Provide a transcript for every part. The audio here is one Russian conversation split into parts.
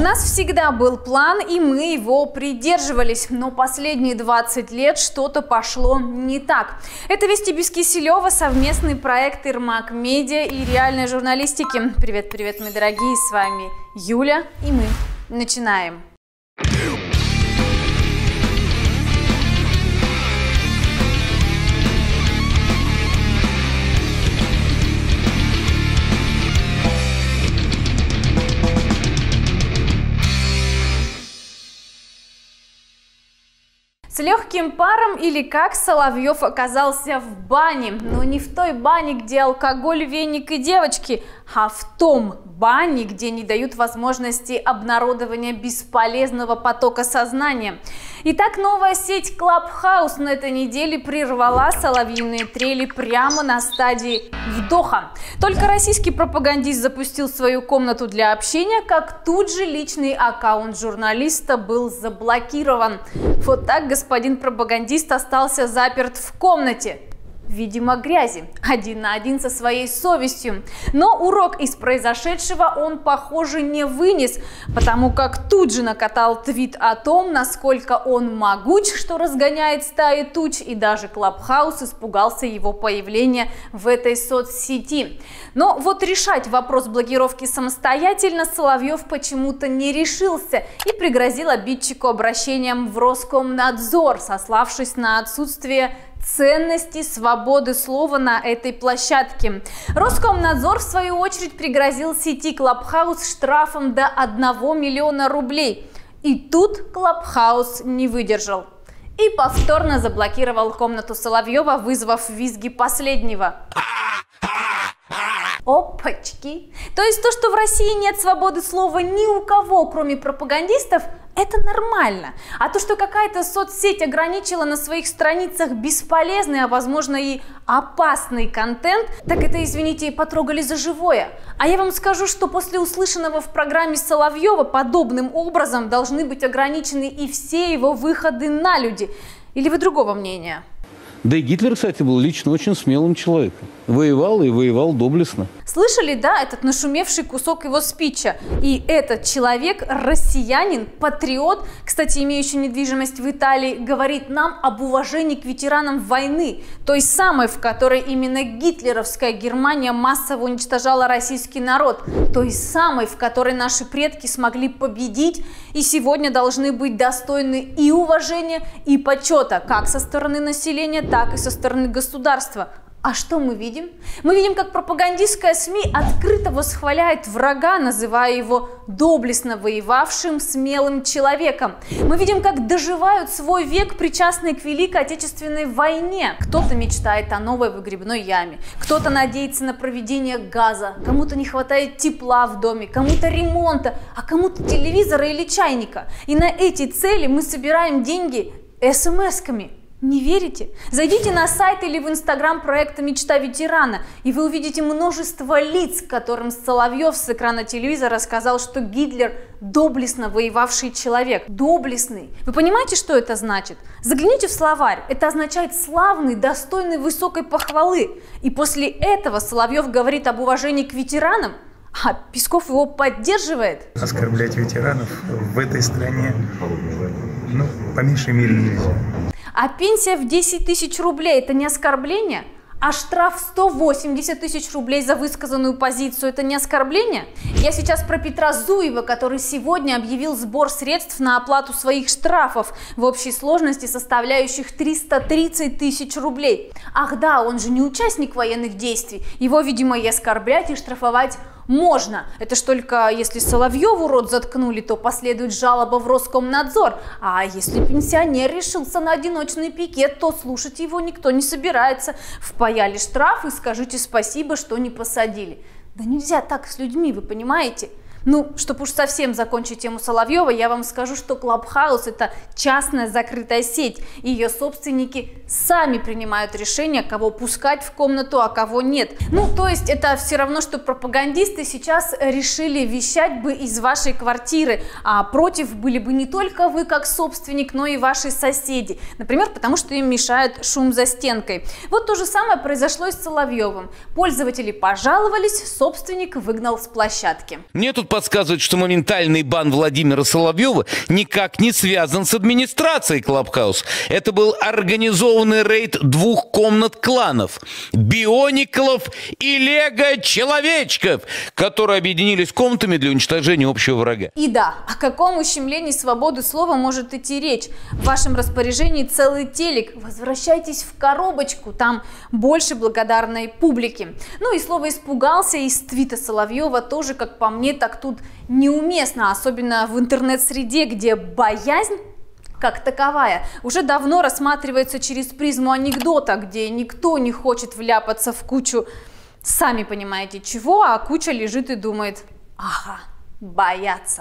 нас всегда был план, и мы его придерживались, но последние 20 лет что-то пошло не так. Это «Вести без Киселева», совместный проект Ирмак Медиа и реальной журналистики. Привет, мои дорогие, с вами Юля, и мы начинаем. С легким паром или как Соловьев оказался в бане, но не в той бане, где алкоголь, веник и девочки, а в том бане, где не дают возможности обнародования бесполезного потока сознания. Итак, новая сеть Clubhouse на этой неделе прервала соловьиные трели прямо на стадии вдоха. Только российский пропагандист запустил свою комнату для общения, как тут же личный аккаунт журналиста был заблокирован. Вот так господин пропагандист остался заперт в комнате. Видимо, грязи, один на один со своей совестью. Но урок из произошедшего он, похоже, не вынес, потому как тут же накатал твит о том, насколько он могуч, что разгоняет стаи туч, и даже Clubhouse испугался его появления в этой соцсети. Но вот решать вопрос блокировки самостоятельно Соловьев почему-то не решился и пригрозил обидчику обращением в Роскомнадзор, сославшись на отсутствие ценности свободы слова на этой площадке. Роскомнадзор, в свою очередь, пригрозил сети Clubhouse штрафом до 1 миллиона рублей. И тут Clubhouse не выдержал и повторно заблокировал комнату Соловьева, вызвав визги последнего. Опачки! То есть то, что в России нет свободы слова ни у кого, кроме пропагандистов, это нормально. А то, что какая-то соцсеть ограничила на своих страницах бесполезный, а возможно и опасный контент, так это, извините, потрогали за живое. А я вам скажу, что после услышанного в программе Соловьева подобным образом должны быть ограничены и все его выходы на люди. Или вы другого мнения? Да и Гитлер, кстати, был лично очень смелым человеком. Воевал и воевал доблестно. Слышали, да, этот нашумевший кусок его спича? И этот человек, россиянин, патриот, кстати, имеющий недвижимость в Италии, говорит нам об уважении к ветеранам войны, той самой, в которой именно гитлеровская Германия массово уничтожала российский народ, той самой, в которой наши предки смогли победить и сегодня должны быть достойны и уважения, и почета, как со стороны населения, так и со стороны государства. А что мы видим? Мы видим, как пропагандистская СМИ открыто восхваляет врага, называя его доблестно воевавшим, смелым человеком. Мы видим, как доживают свой век причастные к Великой Отечественной войне. Кто-то мечтает о новой выгребной яме, кто-то надеется на проведение газа, кому-то не хватает тепла в доме, кому-то ремонта, а кому-то телевизора или чайника. И на эти цели мы собираем деньги смс-ками. Не верите? Зайдите на сайт или в инстаграм проекта «Мечта ветерана», и вы увидите множество лиц, которым Соловьев с экрана телевизора сказал, что Гитлер доблестно воевавший человек. Доблестный. Вы понимаете, что это значит? Загляните в словарь. Это означает славный, достойный высокой похвалы. И после этого Соловьев говорит об уважении к ветеранам, а Песков его поддерживает. Оскорблять ветеранов в этой стране, по меньшей мере, нельзя. А пенсия в 10 тысяч рублей – это не оскорбление? А штраф 180 тысяч рублей за высказанную позицию – это не оскорбление? Я сейчас про Петра Зуева, который сегодня объявил сбор средств на оплату своих штрафов в общей сложности составляющих 330 тысяч рублей. Ах да, он же не участник военных действий. Его, видимо, и оскорблять, и штрафовать можно. Это ж только если Соловьеву рот заткнули, то последует жалоба в Роскомнадзор. А если пенсионер решился на одиночный пикет, то слушать его никто не собирается. Впаяли штраф и скажите спасибо, что не посадили. Да нельзя так с людьми, вы понимаете? Ну, чтобы уж совсем закончить тему Соловьева, я вам скажу, что Clubhouse – это частная закрытая сеть. И ее собственники сами принимают решение, кого пускать в комнату, а кого нет. Ну, то есть это все равно, что пропагандисты сейчас решили вещать бы из вашей квартиры, а против были бы не только вы как собственник, но и ваши соседи. Например, потому что им мешает шум за стенкой. Вот то же самое произошло и с Соловьевым. Пользователи пожаловались, собственник выгнал с площадки. Мне тут подсказывает, что моментальный бан Владимира Соловьева никак не связан с администрацией Клабхаус. Это был организованный рейд 2 комнат кланов – Биониклов и Лего-человечков, которые объединились комнатами для уничтожения общего врага. И да, о каком ущемлении свободы слова может идти речь? В вашем распоряжении целый телек. Возвращайтесь в коробочку, там больше благодарной публики. Ну и слово «испугался» из твита Соловьева тоже, как по мне, так тут неуместно, особенно в интернет-среде, где боязнь как таковая уже давно рассматривается через призму анекдота, где никто не хочет вляпаться в кучу, сами понимаете чего, а куча лежит и думает: ага, боятся.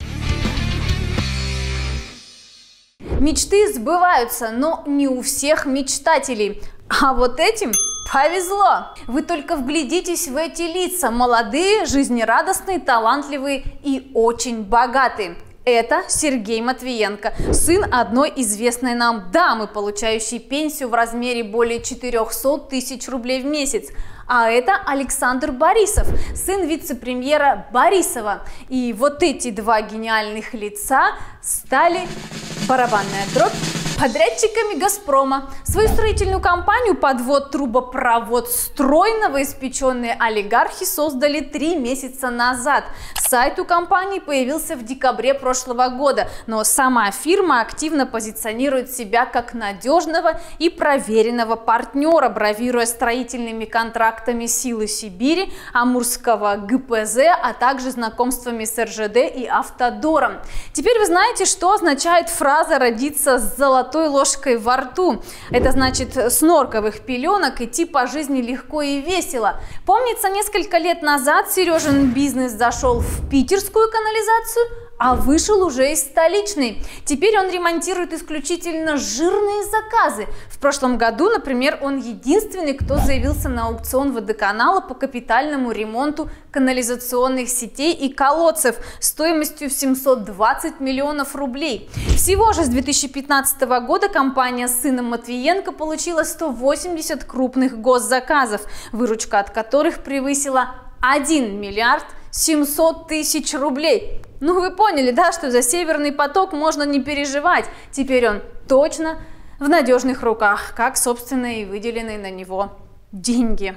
Мечты сбываются, но не у всех мечтателей. А вот этим повезло. Вы только вглядитесь в эти лица. Молодые, жизнерадостные, талантливые и очень богатые. Это Сергей Матвиенко, сын одной известной нам дамы, получающей пенсию в размере более 400 тысяч рублей в месяц. А это Александр Борисов, сын вице-премьера Борисова. И вот эти два гениальных лица стали, барабанная дробь, подрядчиками «Газпрома». Свою строительную компанию «Подвод трубопровод Строй» новоиспеченные олигархи создали 3 месяца назад. Сайт у компании появился в декабре прошлого года, но сама фирма активно позиционирует себя как надежного и проверенного партнера, бравируя строительными контрактами «Силы Сибири», Амурского ГПЗ, а также знакомствами с РЖД и Автодором. Теперь вы знаете, что означает фраза «родиться с золотой ложкой во рту». Это значит, с норковых пеленок идти по жизни легко и весело. Помнится, несколько лет назад Сережин бизнес зашел в питерскую канализацию, а вышел уже из столичной. Теперь он ремонтирует исключительно жирные заказы. В прошлом году, например, он единственный, кто заявился на аукцион водоканала по капитальному ремонту канализационных сетей и колодцев стоимостью в 720 миллионов рублей. Всего же с 2015 года компания с сыном Матвиенко получила 180 крупных госзаказов, выручка от которых превысила 1 миллиард 700 тысяч рублей. Ну вы поняли, да, что за Северный поток можно не переживать. Теперь он точно в надежных руках, как, собственно, и выделенные на него деньги.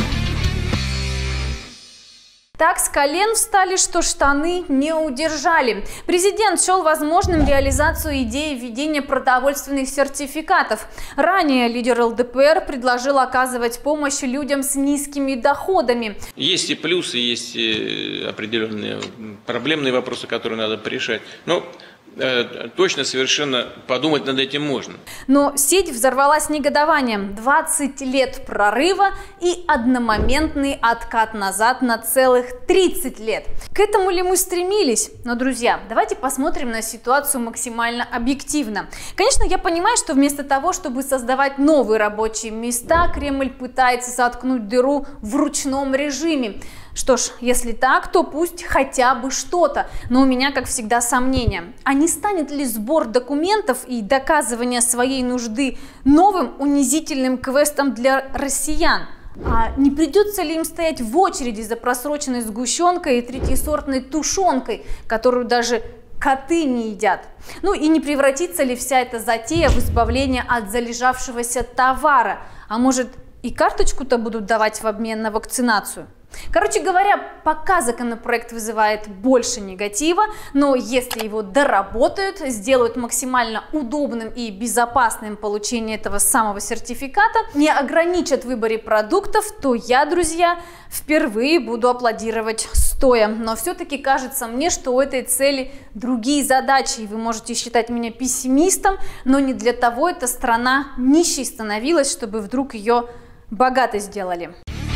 Так с колен встали, что штаны не удержали. Президент счел возможным реализацию идеи введения продовольственных сертификатов. Ранее лидер ЛДПР предложил оказывать помощь людям с низкими доходами. Есть и плюсы, есть и определенные проблемные вопросы, которые надо порешать. Но точно совершенно подумать над этим можно. Но сеть взорвалась негодованием. 20 лет прорыва и одномоментный откат назад на целых 30 лет. К этому ли мы стремились? Но, друзья, давайте посмотрим на ситуацию максимально объективно. Конечно, я понимаю, что вместо того, чтобы создавать новые рабочие места, Кремль пытается заткнуть дыру в ручном режиме. Что ж, если так, то пусть хотя бы что-то. Но у меня, как всегда, сомнения. А не станет ли сбор документов и доказывание своей нужды новым унизительным квестом для россиян? А не придется ли им стоять в очереди за просроченной сгущенкой и третьесортной тушенкой, которую даже коты не едят? Ну и не превратится ли вся эта затея в избавление от залежавшегося товара? А может, и карточку-то будут давать в обмен на вакцинацию? Короче говоря, пока законопроект вызывает больше негатива, но если его доработают, сделают максимально удобным и безопасным получение этого самого сертификата, не ограничат в выборе продуктов, то я, друзья, впервые буду аплодировать стоя. Но все-таки кажется мне, что у этой цели другие задачи, и вы можете считать меня пессимистом, но не для того эта страна нищей становилась, чтобы вдруг ее богатой сделали.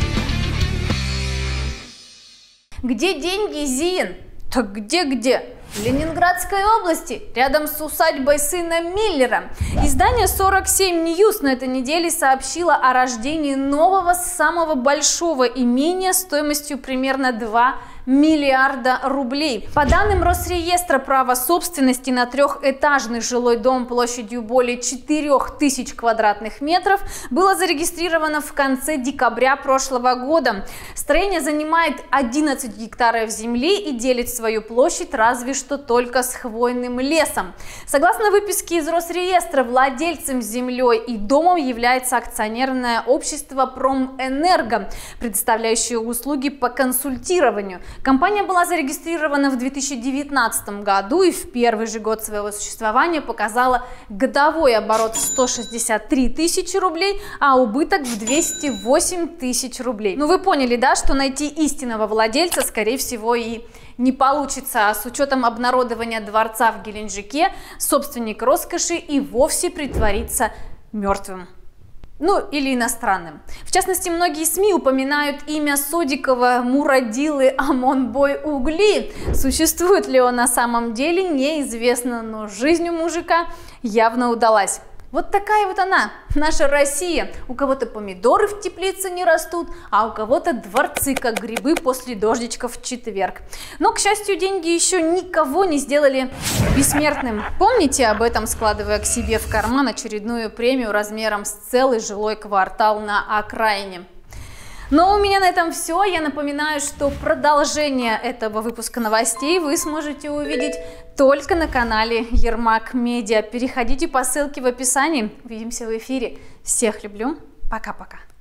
Где деньги, Зин? Так где-где? В Ленинградской области, рядом с усадьбой сына Миллера. Издание 47 News на этой неделе сообщило о рождении нового, самого большого имения стоимостью примерно 2 миллиарда рублей. По данным Росреестра, право собственности на трехэтажный жилой дом площадью более 4000 квадратных метров было зарегистрировано в конце декабря прошлого года. Строение занимает 11 гектаров земли и делит свою площадь разве что только с хвойным лесом. Согласно выписке из Росреестра, владельцем землей и домом является акционерное общество «Промэнерго», предоставляющее услуги по консультированию. Компания была зарегистрирована в 2019 году и в первый же год своего существования показала годовой оборот в 163 тысячи рублей, а убыток в 208 тысяч рублей. Ну вы поняли, да, что найти истинного владельца, скорее всего, и не получится, а с учетом обнародования дворца в Геленджике собственник роскоши и вовсе притворится мертвым. Ну, или иностранным. В частности, многие СМИ упоминают имя Содикова Мурадилы Амонбой-Угли. Существует ли он на самом деле, неизвестно, но жизнь у мужика явно удалась. Вот такая вот она, наша Россия. У кого-то помидоры в теплице не растут, а у кого-то дворцы, как грибы после дождичков в четверг. Но, к счастью, деньги еще никого не сделали бессмертным. Помните об этом, складывая к себе в карман очередную премию размером с целый жилой квартал на окраине. Но у меня на этом все. Я напоминаю, что продолжение этого выпуска новостей вы сможете увидеть только на канале Ермак Медиа. Переходите по ссылке в описании. Увидимся в эфире. Всех люблю. Пока-пока.